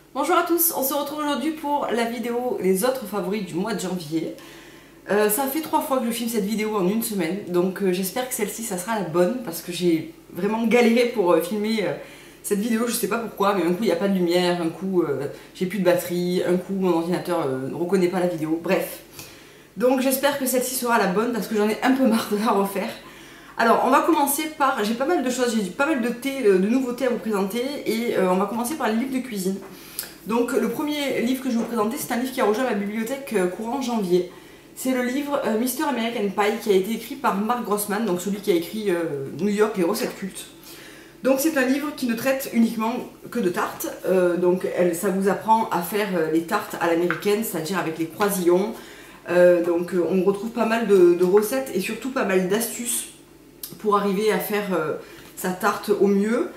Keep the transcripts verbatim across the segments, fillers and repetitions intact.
Bonjour à tous, on se retrouve aujourd'hui pour la vidéo Les autres favoris du mois de janvier. Euh, ça fait trois fois que je filme cette vidéo en une semaine, donc euh, j'espère que celle-ci ça sera la bonne parce que j'ai vraiment galéré pour euh, filmer euh, cette vidéo, je sais pas pourquoi, mais un coup il n'y a pas de lumière, un coup euh, j'ai plus de batterie, un coup mon ordinateur euh, ne reconnaît pas la vidéo, bref. Donc j'espère que celle-ci sera la bonne parce que j'en ai un peu marre de la refaire. Alors on va commencer par, j'ai pas mal de choses, j'ai pas mal de, thé, de nouveautés à vous présenter et euh, on va commencer par les livres de cuisine. Donc le premier livre que je vais vous présenter, c'est un livre qui a rejoint ma bibliothèque courant janvier. C'est le livre euh, Mister American Pie qui a été écrit par Mark Grossman, donc celui qui a écrit euh, New York, les recettes cultes. Donc c'est un livre qui ne traite uniquement que de tartes, euh, donc elle, ça vous apprend à faire euh, les tartes à l'américaine, c'est-à-dire avec les croisillons. Euh, donc euh, on retrouve pas mal de, de recettes et surtout pas mal d'astuces pour arriver à faire euh, sa tarte au mieux.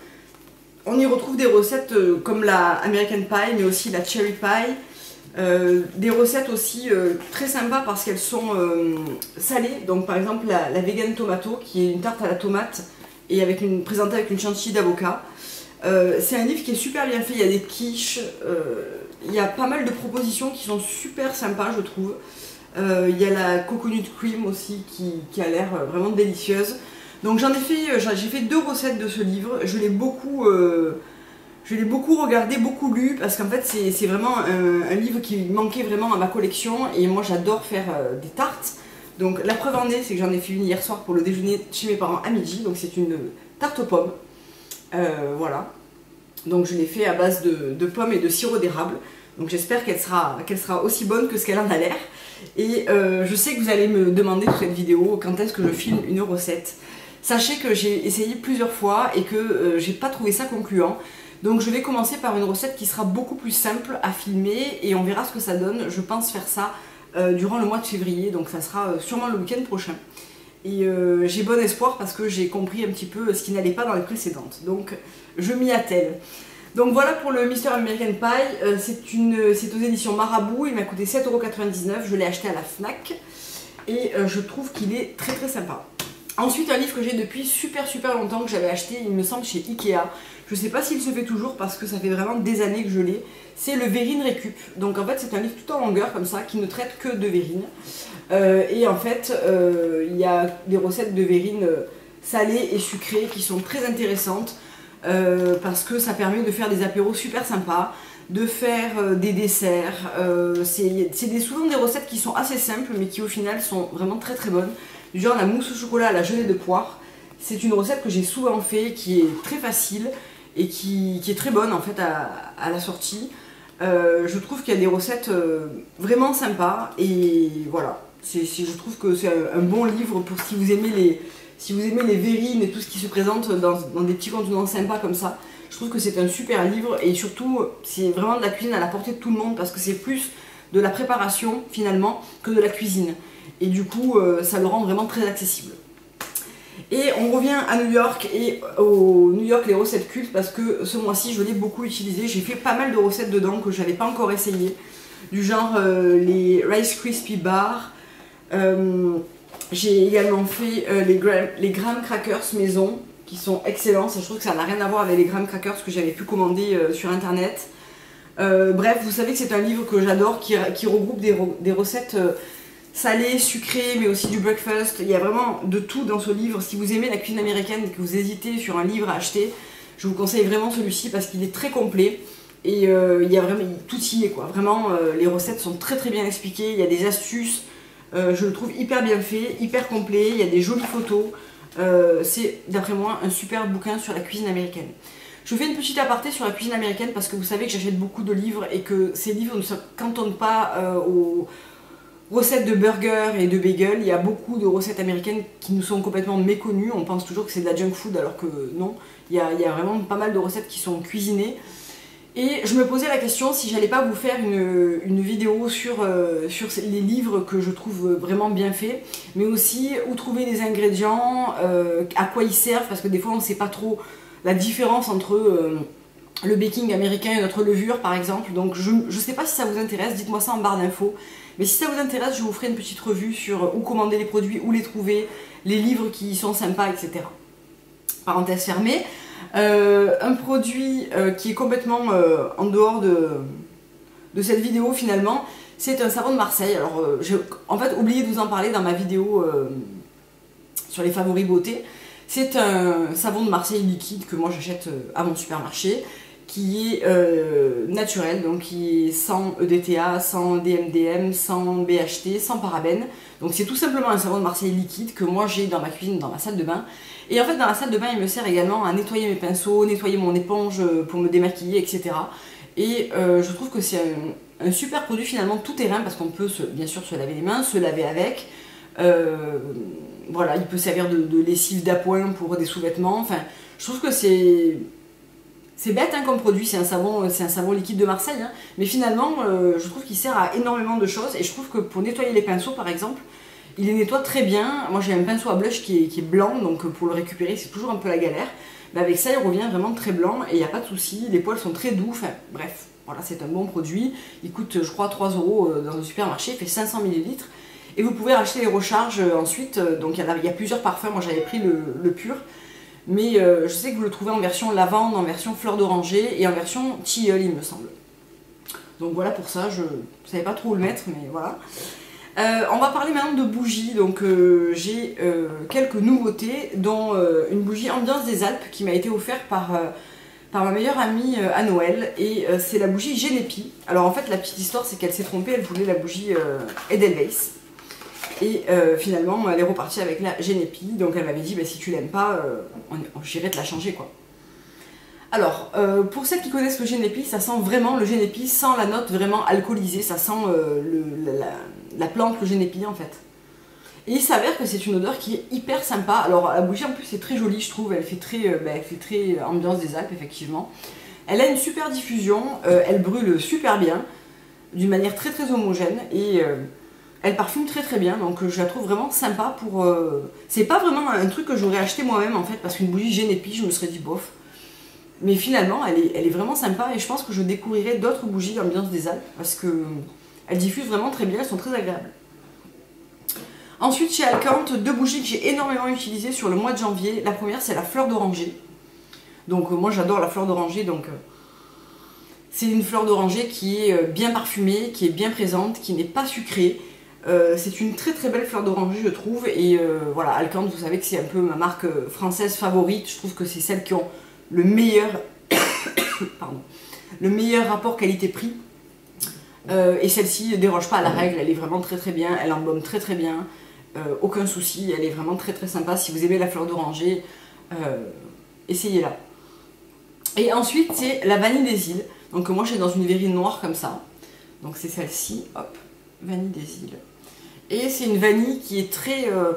On y retrouve des recettes euh, comme la American Pie, mais aussi la Cherry Pie. Euh, des recettes aussi euh, très sympas parce qu'elles sont euh, salées. Donc par exemple la, la Vegan Tomato, qui est une tarte à la tomate et avec une, présentée avec une chantilly d'avocat. Euh, c'est un livre qui est super bien fait, il y a des quiches, euh, il y a pas mal de propositions qui sont super sympas je trouve. Euh, il y a la coconut cream aussi qui, qui a l'air vraiment délicieuse. Donc j'en ai fait, j'ai fait deux recettes de ce livre, je l'ai beaucoup, euh, je l'ai beaucoup regardé, beaucoup lu, parce qu'en fait c'est vraiment un, un livre qui manquait vraiment à ma collection, et moi j'adore faire euh, des tartes. Donc la preuve en est, c'est que j'en ai fait une hier soir pour le déjeuner chez mes parents à midi, donc c'est une tarte aux pommes, euh, voilà. Donc je l'ai fait à base de, de pommes et de sirop d'érable, donc j'espère qu'elle sera, qu'elle sera aussi bonne que ce qu'elle en a l'air. Et euh, je sais que vous allez me demander dans cette vidéo quand est-ce que je filme une recette. Sachez que j'ai essayé plusieurs fois et que euh, j'ai pas trouvé ça concluant. Donc je vais commencer par une recette qui sera beaucoup plus simple à filmer et on verra ce que ça donne. Je pense faire ça euh, durant le mois de février, donc ça sera euh, sûrement le week-end prochain. Et euh, j'ai bon espoir parce que j'ai compris un petit peu ce qui n'allait pas dans les précédentes. Donc je m'y attelle. Donc voilà pour le Mister American Pie, euh, c'est aux éditions Marabout, il m'a coûté sept euros quatre-vingt-dix-neuf, je l'ai acheté à la Fnac et euh, je trouve qu'il est très très sympa. Ensuite un livre que j'ai depuis super super longtemps, que j'avais acheté il me semble chez Ikea, je sais pas s'il se fait toujours parce que ça fait vraiment des années que je l'ai, c'est le Verrine Récup. Donc en fait c'est un livre tout en longueur comme ça qui ne traite que de verrine, euh, et en fait euh, il y a des recettes de verrine salées et sucrées qui sont très intéressantes. Euh, parce que ça permet de faire des apéros super sympas, de faire euh, des desserts, euh, c'est souvent des recettes qui sont assez simples mais qui au final sont vraiment très très bonnes, du genre la mousse au chocolat à la gelée de poire. C'est une recette que j'ai souvent fait, qui est très facile et qui, qui est très bonne en fait à, à la sortie. Euh, je trouve qu'il y a des recettes euh, vraiment sympas et voilà, c'est, je trouve que c'est un, un bon livre pour si vous aimez les... Si vous aimez les verrines et tout ce qui se présente dans, dans des petits contenants sympas comme ça, je trouve que c'est un super livre et surtout c'est vraiment de la cuisine à la portée de tout le monde parce que c'est plus de la préparation finalement que de la cuisine. Et du coup euh, ça le rend vraiment très accessible. Et on revient à New York et au New York les recettes cultes parce que ce mois-ci je l'ai beaucoup utilisé. J'ai fait pas mal de recettes dedans que je n'avais pas encore essayé. Du genre euh, les Rice Krispie Bars. Euh, J'ai également fait euh, les, gra les graham crackers maison qui sont excellents. Ça, je trouve que ça n'a rien à voir avec les graham crackers que j'avais pu commander euh, sur internet. Euh, bref, vous savez que c'est un livre que j'adore qui, qui regroupe des, re des recettes euh, salées, sucrées, mais aussi du breakfast. Il y a vraiment de tout dans ce livre. Si vous aimez la cuisine américaine et que vous hésitez sur un livre à acheter, je vous conseille vraiment celui-ci parce qu'il est très complet. Et euh, il y a vraiment tout y est quoi. Vraiment, euh, les recettes sont très très bien expliquées. Il y a des astuces. Euh, je le trouve hyper bien fait, hyper complet, il y a des jolies photos. Euh, c'est d'après moi un super bouquin sur la cuisine américaine. Je fais une petite aparté sur la cuisine américaine parce que vous savez que j'achète beaucoup de livres et que ces livres ne se cantonnent pas euh, aux recettes de burgers et de bagels. Il y a beaucoup de recettes américaines qui nous sont complètement méconnues. On pense toujours que c'est de la junk food alors que non. Il y a, il y a vraiment pas mal de recettes qui sont cuisinées. Et je me posais la question si j'allais pas vous faire une, une vidéo sur, euh, sur les livres que je trouve vraiment bien faits, mais aussi où trouver les ingrédients, euh, à quoi ils servent, parce que des fois on ne sait pas trop la différence entre euh, le baking américain et notre levure par exemple. Donc je ne sais pas si ça vous intéresse, dites-moi ça en barre d'infos. Mais si ça vous intéresse, je vous ferai une petite revue sur où commander les produits, où les trouver, les livres qui sont sympas, et cetera. Parenthèse fermée. Euh, un produit euh, qui est complètement euh, en dehors de, de cette vidéo finalement, c'est un savon de Marseille. Alors euh, j'ai en fait oublié de vous en parler dans ma vidéo euh, sur les favoris beauté. C'est un savon de Marseille liquide que moi j'achète à mon supermarché, qui est euh, naturel, donc qui est sans E D T A, sans D M D M, sans B H T, sans parabènes. Donc c'est tout simplement un savon de Marseille liquide que moi j'ai dans ma cuisine, dans ma salle de bain. Et en fait dans la salle de bain il me sert également à nettoyer mes pinceaux, nettoyer mon éponge pour me démaquiller, et cetera. Et euh, je trouve que c'est un, un super produit finalement tout terrain, parce qu'on peut se, bien sûr se laver les mains, se laver avec. Euh, voilà, il peut servir de, de lessive d'appoint pour des sous-vêtements. Enfin, je trouve que c'est c'est bête hein, comme produit. C'est un savon, c'est un savon liquide de Marseille, hein, mais finalement, euh, je trouve qu'il sert à énormément de choses. Et je trouve que pour nettoyer les pinceaux, par exemple, il les nettoie très bien. Moi, j'ai un pinceau à blush qui est, qui est blanc, donc pour le récupérer, c'est toujours un peu la galère. Mais avec ça, il revient vraiment très blanc et il n'y a pas de souci. Les poils sont très doux. Enfin, bref, voilà, c'est un bon produit. Il coûte, je crois, trois euros dans un supermarché. Il fait cinq cents millilitres. Et vous pouvez racheter les recharges ensuite, donc il y, a, il y a plusieurs parfums, moi j'avais pris le, le pur, mais euh, je sais que vous le trouvez en version lavande, en version fleur d'oranger et en version tilleul il me semble. Donc voilà pour ça, je ne savais pas trop où le mettre, mais voilà. Euh, on va parler maintenant de bougies, donc euh, j'ai euh, quelques nouveautés, dont euh, une bougie Ambiance des Alpes qui m'a été offerte par... Euh, par ma meilleure amie euh, à Noël, et euh, c'est la bougie Genepi. Alors en fait la petite histoire c'est qu'elle s'est trompée, elle voulait la bougie euh, Edelweiss. Et euh, finalement, elle est repartie avec la Genepi. Donc elle m'avait dit, bah, si tu l'aimes pas, euh, j'irai te la changer, quoi. Alors, euh, pour celles qui connaissent le Genepi, ça sent vraiment le Genepi sans la note vraiment alcoolisée. Ça sent euh, le, la, la plante, le Genepi, en fait. Et il s'avère que c'est une odeur qui est hyper sympa. Alors la bougie, en plus, c'est très jolie, je trouve. Elle fait très, euh, bah, elle fait très Ambiance des Alpes, effectivement. Elle a une super diffusion. Euh, elle brûle super bien, d'une manière très très homogène. Et... Euh, elle parfume très très bien, donc je la trouve vraiment sympa pour... Euh... C'est pas vraiment un truc que j'aurais acheté moi-même en fait, parce qu'une bougie Genepi, je me serais dit bof. Mais finalement, elle est, elle est vraiment sympa, et je pense que je découvrirai d'autres bougies Ambiance des Alpes, parce que elles diffusent vraiment très bien, elles sont très agréables. Ensuite, chez Alcante, deux bougies que j'ai énormément utilisées sur le mois de janvier. La première, c'est la fleur d'oranger. Donc euh, moi j'adore la fleur d'oranger, donc... Euh... C'est une fleur d'oranger qui est bien parfumée, qui est bien présente, qui n'est pas sucrée. Euh, c'est une très très belle fleur d'oranger je trouve, et euh, voilà, Alcante, vous savez que c'est un peu ma marque française favorite. Je trouve que c'est celles qui ont le meilleur pardon, le meilleur rapport qualité-prix, euh, et celle-ci ne déroge pas à la règle, elle est vraiment très très bien, elle embaume très très bien, euh, aucun souci, elle est vraiment très très sympa. Si vous aimez la fleur d'oranger, euh, essayez-la. Et ensuite c'est la vanille des îles, donc moi j'ai dans une verrine noire comme ça, donc c'est celle-ci, hop, vanille des îles. Et c'est une vanille qui est très euh,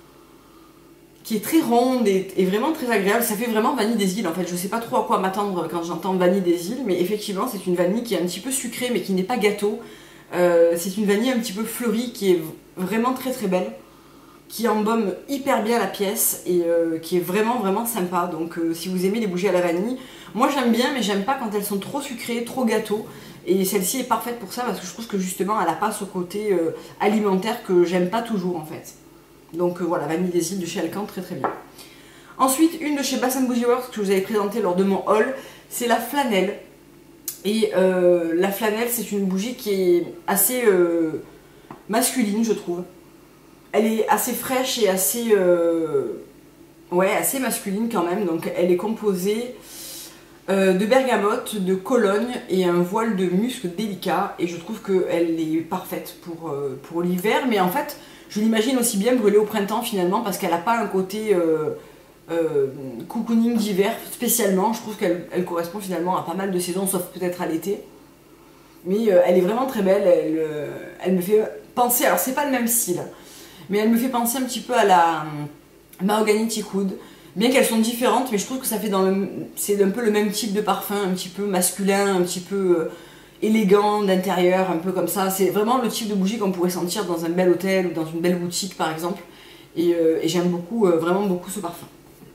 qui est très ronde et, et vraiment très agréable. Ça fait vraiment vanille des îles en fait. Je sais pas trop à quoi m'attendre quand j'entends vanille des îles, mais effectivement c'est une vanille qui est un petit peu sucrée mais qui n'est pas gâteau. Euh, c'est une vanille un petit peu fleurie qui est vraiment très très belle, qui embaume hyper bien la pièce et euh, qui est vraiment vraiment sympa. Donc euh, si vous aimez les bougies à la vanille, moi j'aime bien, mais j'aime pas quand elles sont trop sucrées, trop gâteau. Et celle-ci est parfaite pour ça, parce que je trouve que justement elle n'a pas ce côté euh, alimentaire que j'aime pas toujours en fait. Donc euh, voilà, vanille des îles de chez Alcante, très très bien. Ensuite, une de chez Bath and Body Works que je vous avais présentée lors de mon haul, c'est la flanelle. Et euh, la flanelle, c'est une bougie qui est assez euh, masculine, je trouve. Elle est assez fraîche et assez, euh, ouais, assez masculine quand même. Donc elle est composée euh, de bergamote, de Cologne et un voile de musc délicat. Et je trouve qu'elle est parfaite pour, euh, pour l'hiver. Mais en fait, je l'imagine aussi bien brûler au printemps finalement, parce qu'elle n'a pas un côté euh, euh, cocooning d'hiver spécialement. Je trouve qu'elle elle correspond finalement à pas mal de saisons, sauf peut-être à l'été. Mais euh, elle est vraiment très belle. Elle, euh, elle me fait penser, alors c'est pas le même style, mais elle me fait penser un petit peu à la Mahogany Teakwood, bien qu'elles sont différentes, mais je trouve que ça fait dans le, c'est un peu le même type de parfum, un petit peu masculin, un petit peu euh, élégant d'intérieur, un peu comme ça. C'est vraiment le type de bougie qu'on pourrait sentir dans un bel hôtel ou dans une belle boutique par exemple, et, euh, et j'aime beaucoup, euh, vraiment beaucoup ce parfum.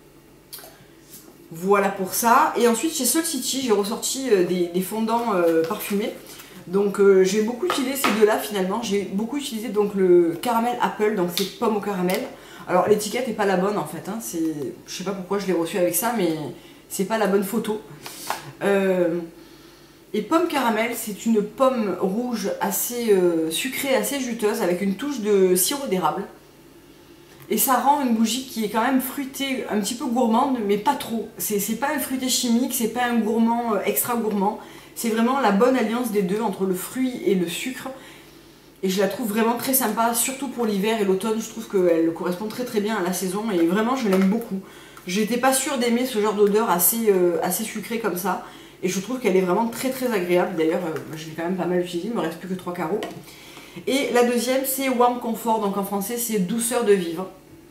Voilà pour ça. Et ensuite chez Soul City, j'ai ressorti euh, des, des fondants euh, parfumés. Donc euh, j'ai beaucoup utilisé ces deux-là finalement. J'ai beaucoup utilisé donc le caramel apple, donc c'est pomme au caramel. Alors l'étiquette n'est pas la bonne en fait, hein. Je sais pas pourquoi je l'ai reçu avec ça, mais c'est pas la bonne photo. Euh, et pomme caramel, c'est une pomme rouge assez euh, sucrée, assez juteuse, avec une touche de sirop d'érable. Et ça rend une bougie qui est quand même fruitée, un petit peu gourmande, mais pas trop. C'est pas un fruité chimique, c'est pas un gourmand euh, extra gourmand. C'est vraiment la bonne alliance des deux, entre le fruit et le sucre. Et je la trouve vraiment très sympa, surtout pour l'hiver et l'automne. Je trouve qu'elle correspond très très bien à la saison et vraiment je l'aime beaucoup. J'étais pas sûre d'aimer ce genre d'odeur assez, euh, assez sucrée comme ça. Et je trouve qu'elle est vraiment très très agréable. D'ailleurs, euh, je l'ai quand même pas mal utilisée, il me reste plus que trois carreaux. Et la deuxième, c'est Warm Comfort, donc en français c'est douceur de vivre.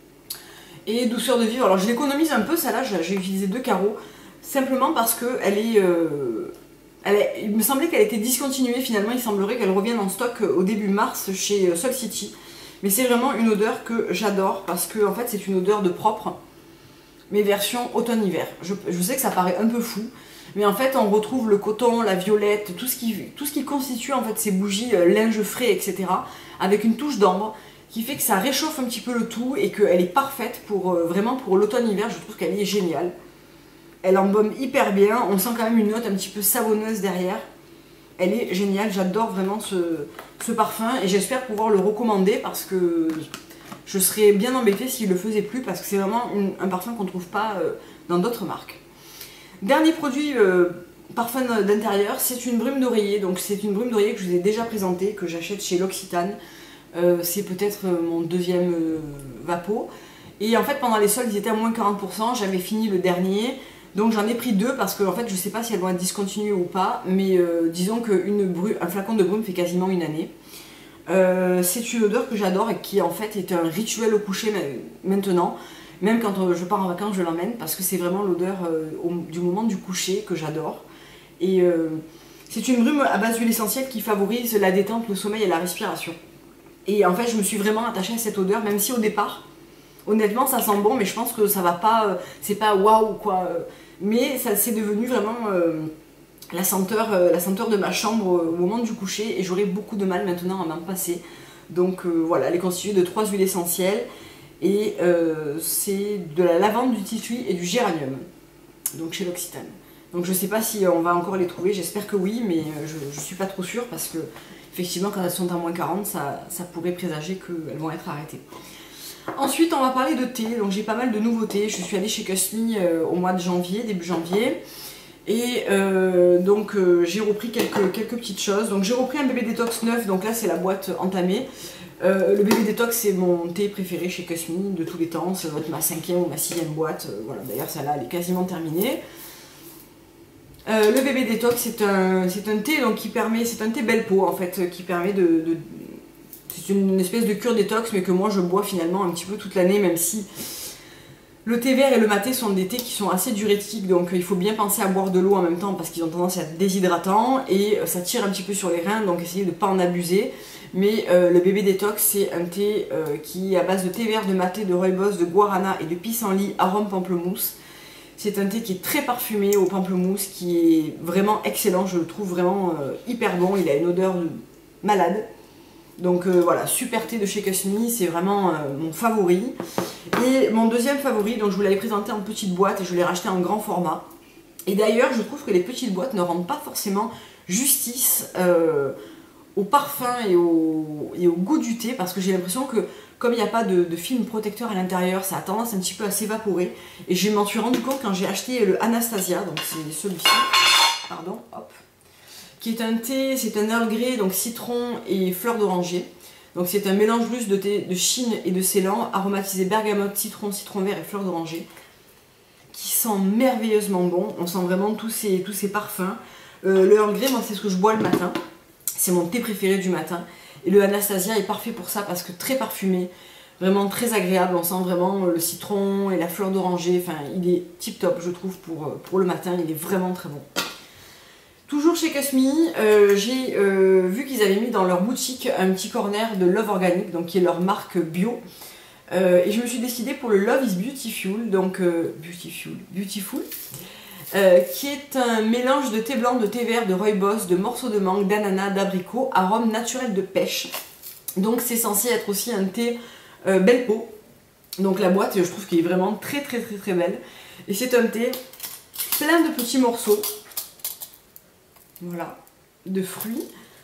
Et douceur de vivre, alors je l'économise un peu, celle-là, j'ai utilisé deux carreaux, simplement parce que elle est, euh, elle est, il me semblait qu'elle était discontinuée finalement, il semblerait qu'elle revienne en stock au début mars chez Soul City. Mais c'est vraiment une odeur que j'adore, parce que en fait c'est une odeur de propre, mais version automne-hiver. Je, je sais que ça paraît un peu fou, mais en fait on retrouve le coton, la violette, tout ce qui, tout ce qui constitue en fait ces bougies, euh, linge frais, et cetera, avec une touche d'ambre, qui fait que ça réchauffe un petit peu le tout et qu'elle est parfaite pour euh, vraiment pour l'automne-hiver. Je trouve qu'elle est géniale. Elle embaume hyper bien, on sent quand même une note un petit peu savonneuse derrière. Elle est géniale, j'adore vraiment ce, ce parfum et j'espère pouvoir le recommander parce que je serais bien embêtée s'il ne le faisait plus parce que c'est vraiment une, un parfum qu'on ne trouve pas euh, dans d'autres marques. Dernier produit euh, parfum d'intérieur, c'est une brume d'oreiller. Donc c'est une brume d'oreiller que je vous ai déjà présentée, que j'achète chez L'Occitane. Euh, c'est peut-être mon deuxième euh, vapeau. Et en fait pendant les soldes ils étaient à moins quarante pour cent, j'avais fini le dernier. Donc j'en ai pris deux parce que en fait je sais pas si elles vont être discontinuées ou pas. Mais euh, disons qu'un flacon de brume fait quasiment une année. Euh, c'est une odeur que j'adore et qui en fait est un rituel au coucher maintenant. Même quand je pars en vacances je l'emmène parce que c'est vraiment l'odeur euh, du moment du coucher que j'adore. Et euh, c'est une brume à base d'huile essentielle qui favorise la détente, le sommeil et la respiration. Et en fait je me suis vraiment attachée à cette odeur, même si au départ, honnêtement ça sent bon, mais je pense que ça va pas, euh, c'est pas waouh quoi. Euh, mais ça c'est devenu vraiment euh, la, senteur, euh, la senteur de ma chambre euh, au moment du coucher, et j'aurai beaucoup de mal maintenant à m'en passer. Donc euh, voilà, elle est constituée de trois huiles essentielles, et euh, c'est de la lavande, du titouille et du géranium, donc chez L'Occitane. Donc je sais pas si on va encore les trouver, j'espère que oui, mais je, je suis pas trop sûre parce que effectivement, quand elles sont à moins quarante, ça, ça pourrait présager qu'elles vont être arrêtées. Ensuite, on va parler de thé. Donc j'ai pas mal de nouveautés. Je suis allée chez Cosmi euh, au mois de janvier, début janvier. Et euh, donc euh, j'ai repris quelques, quelques petites choses. Donc j'ai repris un bébé détox neuf. Donc là, c'est la boîte entamée. Euh, le bébé détox, c'est mon thé préféré chez Cosmi de tous les temps. Ça doit être ma cinquième ou ma sixième boîte. Euh, voilà. D'ailleurs, celle-là, elle est quasiment terminée. Euh, le bébé détox, c'est un, un thé donc, qui permet, c'est un thé belle peau en fait, qui permet de, de c'est une espèce de cure détox, mais que moi je bois finalement un petit peu toute l'année, même si le thé vert et le maté sont des thés qui sont assez diurétiques, donc il faut bien penser à boire de l'eau en même temps parce qu'ils ont tendance à être déshydratants et ça tire un petit peu sur les reins, donc essayez de ne pas en abuser. Mais euh, le bébé détox, c'est un thé euh, qui est à base de thé vert, de maté, de rooibos, de guarana et de pissenlit, arôme pamplemousse. C'est un thé qui est très parfumé au pamplemousse, qui est vraiment excellent, je le trouve vraiment euh, hyper bon, il a une odeur de malade. Donc euh, voilà, super thé de chez Cosmi, c'est vraiment euh, mon favori. Et mon deuxième favori, donc je vous l'avais présenté en petite boîte et je l'ai racheté en grand format. Et d'ailleurs, je trouve que les petites boîtes ne rendent pas forcément justice euh, au parfum et au, et au goût du thé, parce que j'ai l'impression que comme il n'y a pas de, de film protecteur à l'intérieur, ça a tendance un petit peu à s'évaporer. Et je m'en suis rendu compte quand j'ai acheté le Anastasia, donc c'est celui-ci, pardon, hop, qui est un thé, c'est un Earl Grey, donc citron et fleur d'oranger. Donc c'est un mélange russe de thé de Chine et de Ceylan, aromatisé bergamote, citron, citron vert et fleur d'oranger, qui sent merveilleusement bon. On sent vraiment tous ces, tous ces parfums. Euh, le Earl Grey, moi c'est ce que je bois le matin, c'est mon thé préféré du matin. Et le Anastasia est parfait pour ça parce que très parfumé, vraiment très agréable, on sent vraiment le citron et la fleur d'oranger, enfin il est tip top je trouve pour, pour le matin, il est vraiment très bon. Toujours chez Cosmi, euh, j'ai euh, vu qu'ils avaient mis dans leur boutique un petit corner de Love Organic, donc qui est leur marque bio. Euh, et je me suis décidée pour le Love is Beautiful, donc euh, Beautiful, Beautiful. Euh, qui est un mélange de thé blanc, de thé vert, de rooibos, de morceaux de mangue, d'ananas, d'abricot, arôme naturel de pêche. Donc c'est censé être aussi un thé euh, belle peau. Donc la boîte, je trouve qu'elle est vraiment très très très très belle. Et c'est un thé plein de petits morceaux. Voilà, de fruits.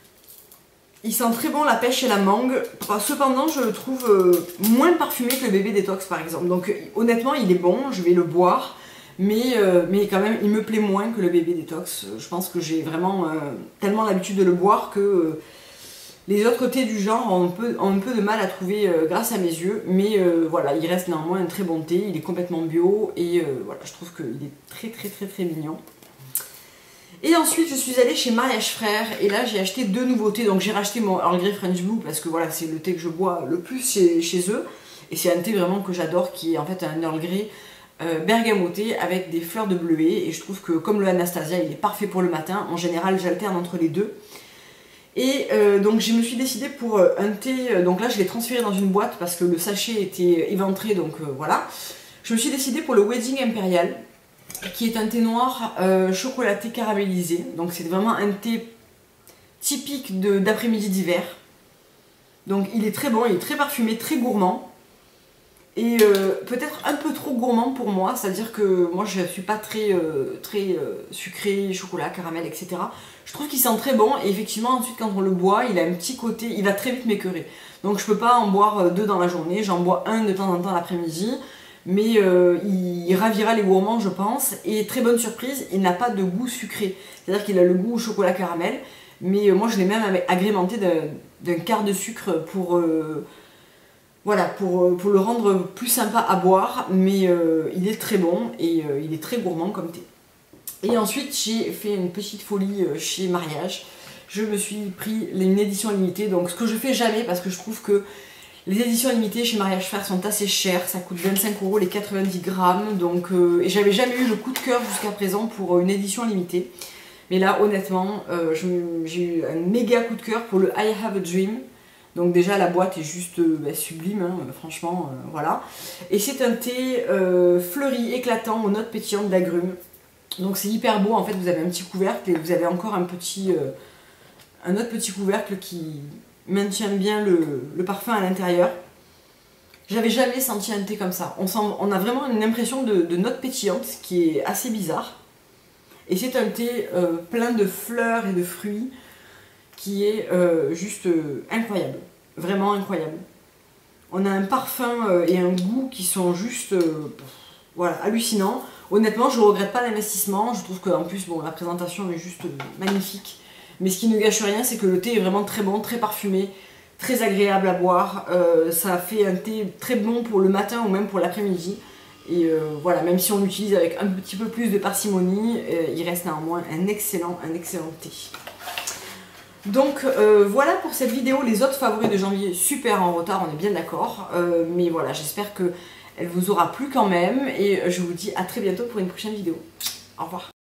Il sent très bon la pêche et la mangue. Cependant, je le trouve euh, moins parfumé que le bébé détox par exemple. Donc euh, honnêtement, il est bon, je vais le boire. Mais, euh, mais quand même, il me plaît moins que le bébé détox. Je pense que j'ai vraiment euh, tellement l'habitude de le boire que euh, les autres thés du genre ont un peu, ont un peu de mal à trouver euh, grâce à mes yeux. Mais euh, voilà, il reste néanmoins un très bon thé. Il est complètement bio et euh, voilà, je trouve qu'il est très très très très mignon. Et ensuite, je suis allée chez Mariage Frères et là, j'ai acheté deux nouveautés. Donc, j'ai racheté mon Earl Grey French Blue parce que voilà, c'est le thé que je bois le plus chez, chez eux. Et c'est un thé vraiment que j'adore qui est en fait un Earl Grey euh, bergamoté avec des fleurs de bleuet. Et je trouve que comme le Anastasia, il est parfait pour le matin. En général, j'alterne entre les deux. Et euh, donc, je me suis décidée pour un thé. Donc là, je l'ai transféré dans une boîte parce que le sachet était éventré. Donc euh, voilà. Je me suis décidée pour le Wedding Imperial, qui est un thé noir euh, chocolaté caramélisé. Donc c'est vraiment un thé typique d'après-midi d'hiver. Donc il est très bon, il est très parfumé, très gourmand. Et euh, peut-être un peu trop gourmand pour moi, c'est-à-dire que moi je ne suis pas très, euh, très euh, sucré, chocolat, caramel, et cetera. Je trouve qu'il sent très bon et effectivement ensuite quand on le boit, il a un petit côté, il va très vite m'écœurer. Donc je ne peux pas en boire deux dans la journée, j'en bois un de temps en temps l'après-midi. Mais euh, il ravira les gourmands je pense, et très bonne surprise, il n'a pas de goût sucré, c'est-à-dire qu'il a le goût au chocolat caramel, mais euh, moi je l'ai même agrémenté d'un quart de sucre pour, euh, voilà, pour, pour le rendre plus sympa à boire, mais euh, il est très bon et euh, il est très gourmand comme thé. Et ensuite j'ai fait une petite folie chez Mariage, je me suis pris une édition limitée, donc ce que je fais jamais parce que je trouve que les éditions limitées chez Mariage Frères sont assez chères, ça coûte vingt-cinq euros les quatre-vingt-dix grammes, donc, euh, et j'avais jamais eu le coup de cœur jusqu'à présent pour une édition limitée. Mais là, honnêtement, euh, j'ai eu un méga coup de cœur pour le I Have a Dream. Donc déjà, la boîte est juste euh, bah, sublime, hein, franchement, euh, voilà. Et c'est un thé euh, fleuri, éclatant, aux notes pétillantes d'agrumes. Donc c'est hyper beau, en fait, vous avez un petit couvercle et vous avez encore un petit, euh, un autre petit couvercle qui maintient bien le, le parfum à l'intérieur. J'avais jamais senti un thé comme ça. On, sent, on a vraiment une impression de, de notes pétillantes qui est assez bizarre. Et c'est un thé euh, plein de fleurs et de fruits qui est euh, juste euh, incroyable. Vraiment incroyable. On a un parfum euh, et un goût qui sont juste euh, voilà, hallucinants. Honnêtement, je ne regrette pas l'investissement. Je trouve qu'en plus, bon, la présentation est juste euh, magnifique. Mais ce qui ne gâche rien, c'est que le thé est vraiment très bon, très parfumé, très agréable à boire. Euh, ça fait un thé très bon pour le matin ou même pour l'après-midi. Et euh, voilà, même si on l'utilise avec un petit peu plus de parcimonie, euh, il reste néanmoins un excellent, un excellent thé. Donc euh, voilà pour cette vidéo, les autres favoris de janvier, super en retard, on est bien d'accord. Euh, mais voilà, j'espère qu'elle vous aura plu quand même. Et je vous dis à très bientôt pour une prochaine vidéo. Au revoir.